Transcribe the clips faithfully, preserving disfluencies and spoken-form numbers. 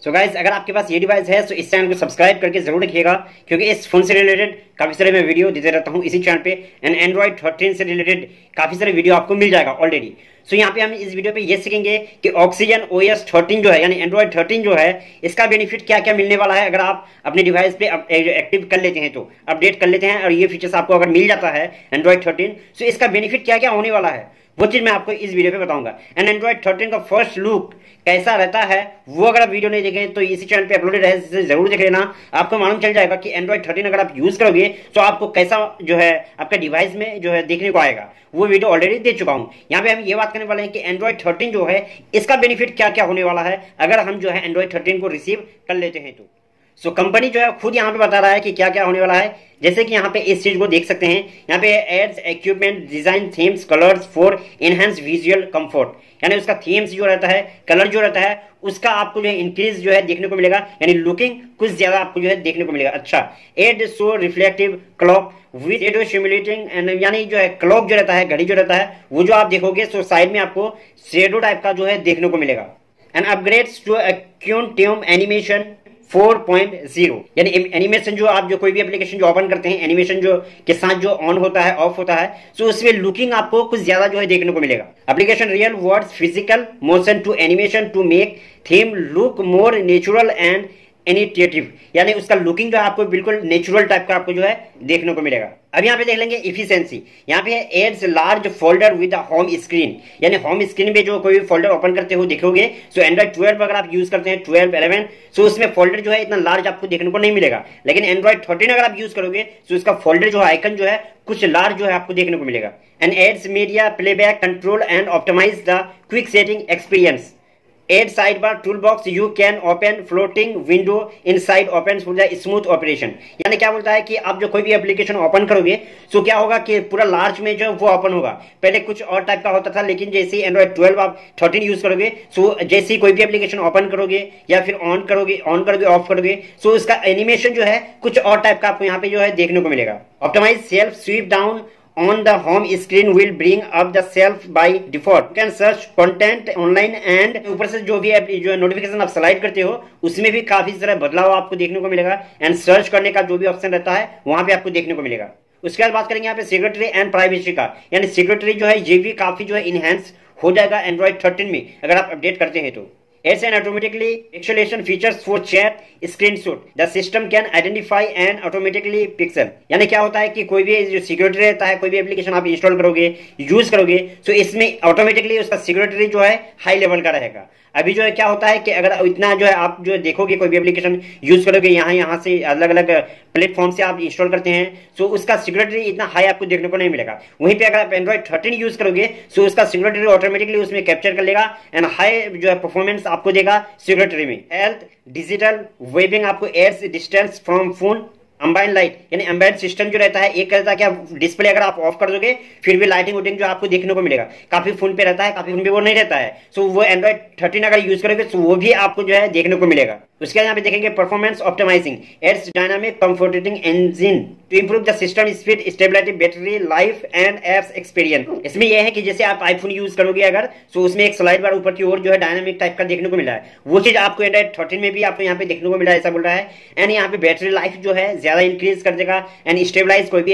सो so guys, अगर आपके पास ये डिवाइस है तो इस चैनल को सब्सक्राइब करके जरूर रखिएगा, क्योंकि इस फोन से रिलेटेड काफी सारे मैं वीडियो देते रहता हूँ इसी चैनल पे। एंड एंड्रॉइड थर्टीन से रिलेटेड काफी सारे वीडियो आपको मिल जाएगा ऑलरेडी। सो so यहाँ पे हम इस वीडियो पे ये सीखेंगे कि ऑक्सीजन ओ एस थर्टीन जो है यानी एंड्रॉइड थर्टीन जो है, इसका बेनिफिट क्या क्या मिलने वाला है अगर आप अपने डिवाइस पे एक्टिव कर लेते हैं, तो अपडेट कर लेते हैं और ये फीचर्स आपको अगर मिल जाता है एंड्रॉइड थर्टीन, सो इसका बेनिफिट क्या क्या होने वाला है वो चीज मैं आपको इस वीडियो पे बताऊंगा। एंड एंड्रॉइड थर्टीन का फर्स्ट लुक कैसा रहता है वो अगर आप वीडियो नहीं देखें तो इसी चैनल पे अपलोडेड है, इसे जरूर देख लेना। आपको मालूम चल जाएगा कि एंड्रॉइड थर्टीन अगर आप यूज करोगे तो आपको कैसा जो है आपका डिवाइस में जो है देखने को आएगा। वो वीडियो ऑलरेडी दे चुका हूं। यहाँ पे हम ये बात करने वाले हैं कि एंड्रॉइड थर्टीन जो है इसका बेनिफिट क्या क्या होने वाला है अगर हम जो है एंड्रॉइड थर्टीन को रिसीव कर लेते हैं तो। सो so, कंपनी जो है खुद यहाँ पे बता रहा है कि क्या क्या होने वाला है। जैसे कि यहाँ पे इस चीज को देख सकते हैं, यहाँ पे adds equipment design themes colours for enhance visual comfort, यानी उसका थीम्स जो रहता है, कलर जो रहता है उसका आपको जो है इंक्रीज जो है देखने को मिलेगा, यानी लुकिंग कुछ ज्यादा आपको जो है देखने को मिलेगा। अच्छा, add so reflective clock with ado simulating and, यानी जो है क्लॉक जो रहता है, घड़ी जो रहता है वो जो आप देखोगे तो साइड में आपको शेडो टाइप का जो है देखने को मिलेगा। And upgrades to quantum animation four point zero, यानी एनिमेशन जो आप जो कोई भी एप्लीकेशन जो ओपन करते हैं, एनिमेशन जो के साथ जो ऑन होता है ऑफ होता है, तो उसमें लुकिंग आपको कुछ ज्यादा जो है देखने को मिलेगा। Application real words physical motion to animation to make theme look more natural and initiative, यानी उसका लुकिंग जो है आपको बिल्कुल नेचुरल टाइप का आपको जो है देखने को मिलेगा। अब यहाँ पे देख लेंगे इफिशिएंसी। यहाँ पे adds large folder with home screen, यानी होम स्क्रीन पे जो कोई फोल्डर ओपन करते हो देखोगे, सो एंड्रॉइड ट्वेल्व अगर आप यूज करते हैं, ट्वेल्व इलेवन, सो उसमें फोल्डर जो है इतना लार्ज आपको देखने को नहीं मिलेगा। लेकिन एंड्रॉइड थर्टीन अगर आप यूज करोगे तो उसका फोल्डर जो है आइकन जो है कुछ लार्ज जो है आपको देखने को मिलेगा। And adds media playback control and optimise the quick setting experience. Add sidebar toolbox, you can open floating window inside opens for the smooth operation, यानी क्या बोलता है कि आप जो कोई भी एप्लीकेशन ओपन करोगे तो क्या होगा कि पूरा लार्ज में जो वो ओपन होगा। पहले कुछ और टाइप का होता था, लेकिन जैसे एंड्रॉइड ट्वेल्व आप थर्टीन यूज करोगे तो जैसे कोई भी एप्लीकेशन ओपन करोगे या फिर ऑन करोगे ऑन करोगे ऑफ करोगे, तो उसका एनिमेशन जो है कुछ और टाइप का आपको यहाँ पे जो है देखने को मिलेगा। Optimise self sweep down on the home screen will bring up the shelf by default. You can search content online and ऊपर से जो भी जो नोटिफिकेशन आप स्लाइड करते हो उसमें भी काफी सारा बदलाव आपको देखने को मिलेगा। एंड सर्च करने का जो भी ऑप्शन रहता है वहां पे आपको देखने को मिलेगा। उसके बाद बात करेंगे यहाँ पे सिक्योरिटी एंड प्राइवेसी का, यानी सिक्योरिटी जो है ये भी काफी जो है इनहेंस हो जाएगा एंड्रॉइड थर्टीन में अगर आप अपडेट करते हैं तो। Adds and automatically pixelation features for chat screenshot. The system can identify and automatically pixel. यानी क्या होता है कि कोई भी जो सिक्योरिटी रहता है, कोई भी एप्लीकेशन आप इंस्टॉल करोगे यूज करोगे तो इसमें ऑटोमेटिकली उसका सिक्योरिटी जो है हाई लेवल का रहेगा। अभी जो है क्या होता है कि अगर इतना जो है आप जो देखोगे कोई भी एप्लीकेशन यूज करोगे, यहाँ यहाँ से अलग अलग प्लेटफॉर्म से आप इंस्टॉल करते हैं, तो उसका सिक्योरिटी इतना हाई आपको देखने को नहीं मिलेगा। वहीं पे अगर आप एंड्रॉइड थर्टीन यूज करोगे तो उसका सिक्योरिटी ऑटोमेटिकली उसमें कैप्चर कर लेगा एंड हाई जो है परफॉर्मेंस आपको देगा सिक्योरिटी में। हेल्थ डिजिटल वेबिंग आपको adds distance from phone ambient light, यानी एम्बेड सिस्टम जो रहता है एक कहता है कि डिस्प्ले अगर आप ऑफ कर दोगे फिर भी लाइटिंग वोटिंग जो आपको देखने को मिलेगा। काफी फोन पे रहता है, काफी फोन पे वो नहीं रहता है। सो वो एंड्रॉइड थर्टीन अगर यूज करोगे तो वो भी आपको जो है देखने को मिलेगा। उसके बाद यहाँ पे देखेंगे performance optimising adds dynamic comforting engine to improve the system speed stability battery life and apps experience. इसमें यह है कि जैसे आप आईफोन यूज करोगे अगर, तो उसमें एक स्लाइड बार ऊपर की ओर जो है डायनामिक टाइप का देखने को मिला है, वो चीज आपको एंड्रॉइड थर्टीन में भी आपको यहाँ पे देखने को मिला है, ऐसा बोल रहा है। एंड यहाँ पे बैटरी लाइफ जो है ज्यादा इंक्रीज कर देगा एंड स्टेबलाइज कोई भी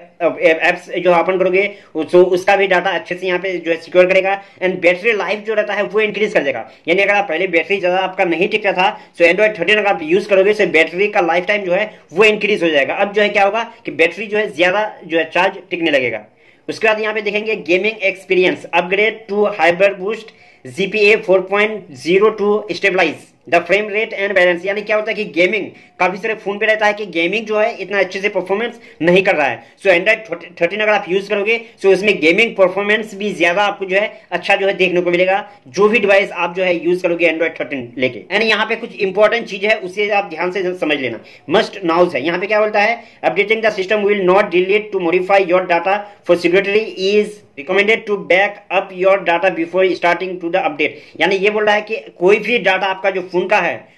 एप्स जो ओपन करोगे तो उसका भी डाटा अच्छे से यहाँ पे जो है सिक्योर करेगा। एंड बैटरी लाइफ जो रहता है वो इंक्रीज कर देगा, यानी अगर आप पहले बैटरी ज्यादा आपका नहीं टिकता था तो एंड्रॉइड थर्टीन अगर आप यूज करोगे तो बैटरी का लाइफ टाइम जो है वो इंक्रीज हो जाएगा। अब जो है क्या होगा कि बैटरी जो है ज्यादा जो है चार्ज टिकने लगेगा। उसके बाद यहाँ पे देखेंगे gaming experience upgrade to hyper boost GPA four point zero to stabilise the frame rate and balance, यानी क्या होता है कि गेमिंग काफी सारे फोन पे रहता है कि गेमिंग जो है इतना अच्छे से परफॉर्मेंस नहीं कर रहा है। सो एंड्रॉइड थर्टीन अगर आप यूज करोगे तो उसमें गेमिंग परफॉर्मेंस भी ज्यादा आपको जो है अच्छा जो है देखने को मिलेगा, जो भी डिवाइस आप जो है यूज करोगे एंड्रॉइड थर्टीन लेके। एंड यहाँ पे कुछ इंपॉर्टेंट चीज है उसे आप ध्यान से समझ लेना, मस्ट नाउज है। यहाँ पे क्या बोलता है, updating the system will not delete to modify your data for security is recommended to back up your data before starting to the update, यानी ये बोल रहा है कि कोई भी डाटा आपका जो फोन का है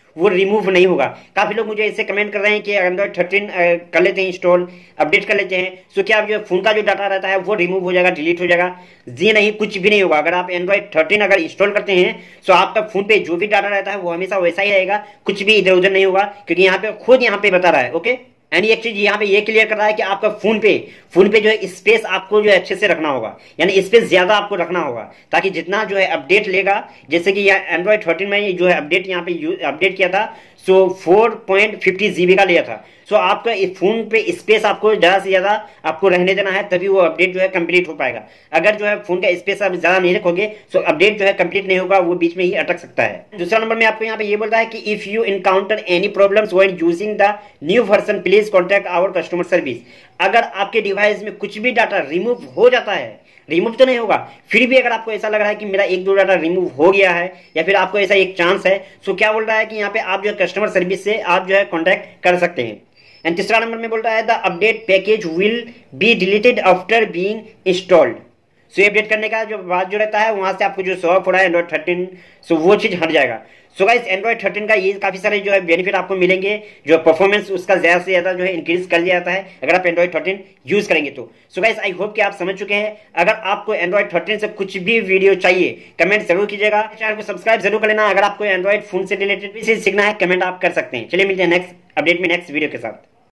वो रिमूव नहीं होगा। काफी लोग मुझे इससे कमेंट कर रहे हैं कि एंड्रॉइड थर्टीन कर लेते हैं इंस्टॉल, अपडेट कर लेते हैं, सो क्या जो फोन का जो डाटा रहता है वो रिमूव हो जाएगा, डिलीट हो जाएगा? जी नहीं, कुछ भी नहीं होगा। अगर आप एंड्रॉइड थर्टीन अगर इंस्टॉल करते हैं तो आपका फोन पे जो भी डाटा रहता है वो हमेशा वैसा ही रहेगा, कुछ भी इधर उधर नहीं होगा, क्योंकि यहाँ पे खुद यहाँ पे बता रहा है। ओके, एंड एक चीज यहाँ पे ये क्लियर कर रहा है कि आपका फोन पे फोन पे जो है स्पेस आपको जो है अच्छे से रखना होगा, यानी स्पेस ज्यादा आपको रखना होगा, ताकि जितना जो है अपडेट लेगा, जैसे कि एंड्रॉइड थर्टीन में जो है अपडेट यहाँ पे अपडेट किया था, so four point fifty GB का लिया था। सो आपका इस फोन पे स्पेस आपको ज्यादा से ज्यादा आपको रहने देना है, तभी वो अपडेट जो है कंप्लीट हो पाएगा। अगर जो है फोन का स्पेस आप ज्यादा नहीं रखोगे तो अपडेट जो है कंप्लीट नहीं होगा, वो बीच में ही अटक सकता है। दूसरा नंबर में आपको यहाँ पे ये बोलता है कि if you encounter any problems when using the new version please contact our customer service. अगर आपके डिवाइस में कुछ भी डाटा रिमूव हो जाता है, रिमूव तो नहीं होगा, फिर भी अगर आपको ऐसा लग रहा है कि मेरा एक दो डाटा रिमूव हो गया है, या फिर आपको ऐसा एक चांस है, सो क्या बोल रहा है कि यहाँ पे आप जो है कस्टमर सर्विस से आप जो है कॉन्टैक्ट कर सकते हैं। एंड तीसरा नंबर में बोल रहा है the update package will be deleted after being installed. So update करने का जो बात जो रहता है वहां से आपको जो शो ऑफ हो रहा है एंड्रॉइड थर्टीन, सो वो चीज हट जाएगा। सो गाइस एंड्रॉइड थर्टीन का ये काफी सारे जो है बेनिफिट आपको मिलेंगे, जो परफॉर्मेंस उसका ज्यादा से ज्यादा जो है इंक्रीज कर दिया जाता है अगर आप एंड्रॉइड थर्टीन यूज करेंगे तो। सो गाइस आई होप कि आप समझ चुके हैं। अगर आपको एंड्रॉइड थर्टीन से कुछ भी वीडियो चाहिए कमेंट जरूर कीजिएगा, चैनल को सब्सक्राइब जरूर कर लेना। अगर आपको एंड्रॉइड फोन से रिलेटेड सीखना है कमेंट आप कर सकते हैं। चलिए मिलते हैं नेक्स्ट अपडेट में नेक्स्ट वीडियो के साथ।